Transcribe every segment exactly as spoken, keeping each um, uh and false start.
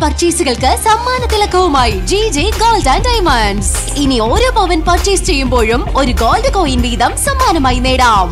പർച്ചേസുകൾക്ക് സമ്മാന തിലകവുമായി G J gold and diamonds. ഇനി ഓരോ പവൻ പർച്ചേസ് ചെയ്യുമ്പോഴും ഒരു ഗോൾഡ് കോയിൻ വീതം സമ്മാനമായി നേടാം.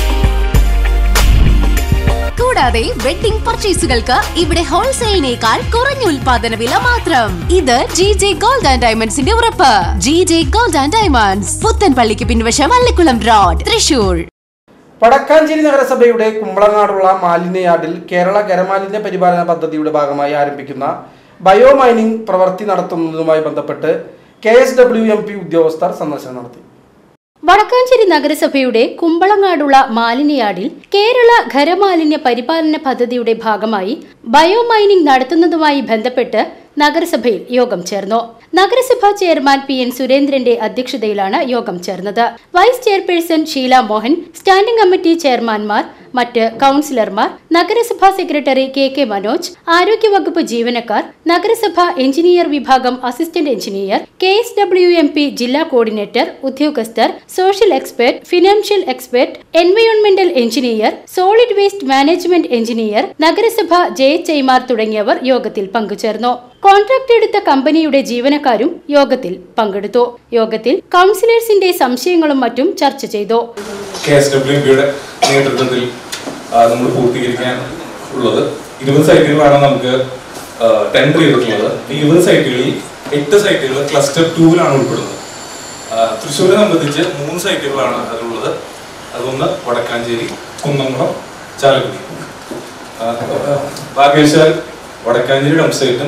കൂടാതെ വെഡിംഗ് പർച്ചേസുകൾക്ക് ഇവിടെ ഹോൾസെയിലിനേക്കാൾ കുറഞ്ഞ ഉൽപാദന വില മാത്രം. ഇത് ജി ജെ ഗോൾഡ് ആൻഡ് ഡയമണ്ട്സിന്റെ ഉറപ്പ്. G J gold and diamonds, പുത്തൻപള്ളിക്ക് പിൻവശം, അള്ളിക്കുളം റോഡ്, തൃശൂർ. വടക്കാഞ്ചേരി നഗരസഭയുടെ കുമ്പളങ്ങാടുള്ള മാലിന്യയാർഡിൽ കേരള ഖരമാലിന്യ പരിപാലന പദ്ധതിയുടെ ഭാഗമായി ആരംഭിക്കുന്ന ബയോ മൈനിംഗ് പ്രവൃത്തി നടത്തുന്നതുമായി ബന്ധപ്പെട്ട് K S W M P ഉദ്യോഗസ്ഥർ സന്ദർശനം നടത്തി. വടക്കാഞ്ചേരി നഗരസഭയുടെ കുമ്പളങ്ങാടുള്ള മാലിന്യയാർഡിൽ കേരള ഖരമാലിന്യ പരിപാലന പദ്ധതിയുടെ ഭാഗമായി ബയോ മൈനിംഗ് നടത്തുന്നതുമായി ബന്ധപ്പെട്ട് നഗരസഭയിൽ യോഗം ചേർന്നു. നഗരസഭാ ചെയർമാൻ പി എൻ സുരേന്ദ്രന്റെ അധ്യക്ഷതയിലാണ് യോഗം ചേർന്നത്. Vice chairperson Sheela Mohan, standing committee ചെയർമാൻമാർ, മറ്റ് കൌൺസിലർമാർ, നഗരസഭാ സെക്രട്ടറി കെ കെ മനോജ്, ആരോഗ്യവകുപ്പ് ജീവനക്കാർ, നഗരസഭാ എഞ്ചിനീയർ വിഭാഗം assistant engineer, K S W M P ജില്ലാ കോർഡിനേറ്റർ, ഉദ്യോഗസ്ഥർ, സോഷ്യൽ എക്സ്പെർട്ട്, ഫിനാൻഷ്യൽ എക്സ്പെർട്ട്, എൻവയോൺമെന്റൽ engineer, solid waste management engineer, നഗരസഭ ജെ എച്ച് ഐമാർ തുടങ്ങിയവർ യോഗത്തിൽ പങ്കുചേർന്നു. കോൺട്രാക്ട് എടുത്ത കമ്പനിയുടെ ജീവനക്കാരും യോഗത്തിൽ പങ്കെടുത്തു. യോഗത്തിൽ കൌൺസിലേഴ്സിന്റെ സംശയങ്ങളും മറ്റും ചർച്ച ചെയ്തു. നേതൃത്വത്തിൽ നമ്മൾ പൂർത്തീകരിക്കാൻ ഉള്ളത് ഇരുപത് സൈറ്റുകളാണ് നമുക്ക് ടെൻഡർ ചെയ്തിട്ടുള്ളത്. ഈ ഇരുപത് സൈറ്റുകളിൽ എട്ട് സൈറ്റുകൾ ക്ലസ്റ്റർ ടൂവിലാണ് ഉൾപ്പെടുന്നത്. തൃശ്ശൂരിനെ സംബന്ധിച്ച് മൂന്ന് സൈറ്റുകളാണ് അതിലുള്ളത്. അതൊന്ന് വടക്കാഞ്ചേരി, കുന്നംകുളം, ചാലക്കുടി. ഭാഗ്യവശാൽ വടക്കാഞ്ചേരി ഡംപ് സൈറ്റും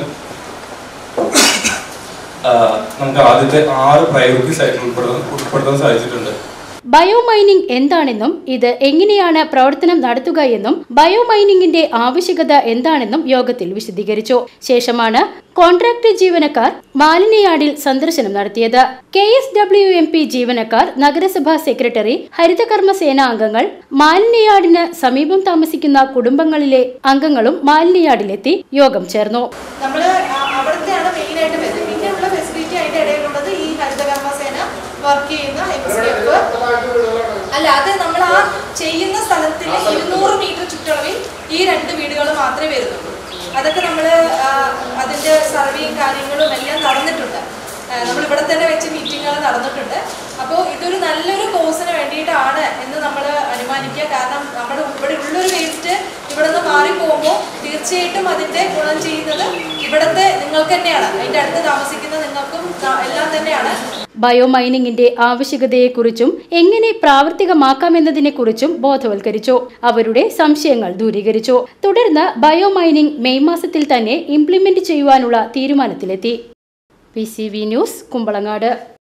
നമുക്ക് ആദ്യത്തെ ആറ് പ്രയോറിറ്റി സൈറ്റിൽ ഉൾപ്പെടുത്താൻ ഉൾപ്പെടുത്താൻ സാധിച്ചിട്ടുണ്ട്. ബയോ മൈനിംഗ് എന്താണെന്നും ഇത് എങ്ങനെയാണ് പ്രവർത്തനം നടത്തുക എന്നും ബയോ മൈനിംഗിന്റെ ആവശ്യകത എന്താണെന്നും യോഗത്തിൽ വിശദീകരിച്ചു. ശേഷമാണ് കോൺട്രാക്ട് ജീവനക്കാർ മാലിന്യയാർഡിൽ സന്ദർശനം നടത്തിയത്. K S W M P ജീവനക്കാർ, നഗരസഭാ സെക്രട്ടറി, ഹരിതകർമ്മ സേന അംഗങ്ങൾ, മാലിന്യയാർഡിന് സമീപം താമസിക്കുന്ന കുടുംബങ്ങളിലെ അംഗങ്ങളും മാലിന്യയാർഡിലെത്തി യോഗം ചേർന്നു. വർക്ക് ചെയ്യുന്ന അല്ലാതെ നമ്മൾ ആ ചെയ്യുന്ന സ്ഥലത്തിൽ ഇരുന്നൂറ് മീറ്റർ ചുറ്റളവിൽ ഈ രണ്ട് വീടുകൾ മാത്രമേ വരുന്നുള്ളൂ. അതൊക്കെ നമ്മൾ അതിന്റെ സർവേയും കാര്യങ്ങളും എല്ലാം നടന്നിട്ടുണ്ട്. നമ്മൾ ഇവിടെ തന്നെ വെച്ച് മീറ്റിങ്ങുകൾ നടന്നിട്ടുണ്ട്. അപ്പോൾ ഇതൊരു നല്ലൊരു കോഴ്സിന് വേണ്ടിയിട്ടാണ് എന്ന് നമ്മൾ അനുമാനിക്കുക. കാരണം നമ്മുടെ ഇവിടെ ഉള്ളൊരു വേസ്റ്റ് ഇവിടെ നിന്ന് മാറിപ്പോകുമ്പോൾ തീർച്ചയായിട്ടും അതിന്റെ ഗുണം ചെയ്യുന്നത് ഇവിടത്തെ നിങ്ങൾക്ക് തന്നെയാണ്, അതിന്റെ അടുത്ത് താമസിക്കുന്ന നിങ്ങൾക്കും എല്ലാം തന്നെയാണ്. ബയോ മൈനിങ്ങിന്റെ ആവശ്യകതയെക്കുറിച്ചും എങ്ങനെ പ്രാവർത്തികമാക്കാമെന്നതിനെക്കുറിച്ചും ബോധവൽക്കരിച്ചു. അവരുടെ സംശയങ്ങൾ ദൂരീകരിച്ചു. തുടർന്ന് ബയോ മൈനിങ് മെയ് മാസത്തിൽ തന്നെ ഇംപ്ലിമെന്റ് ചെയ്യുവാനുള്ള തീരുമാനത്തിലെത്തി. P C V news, Kumbalangad.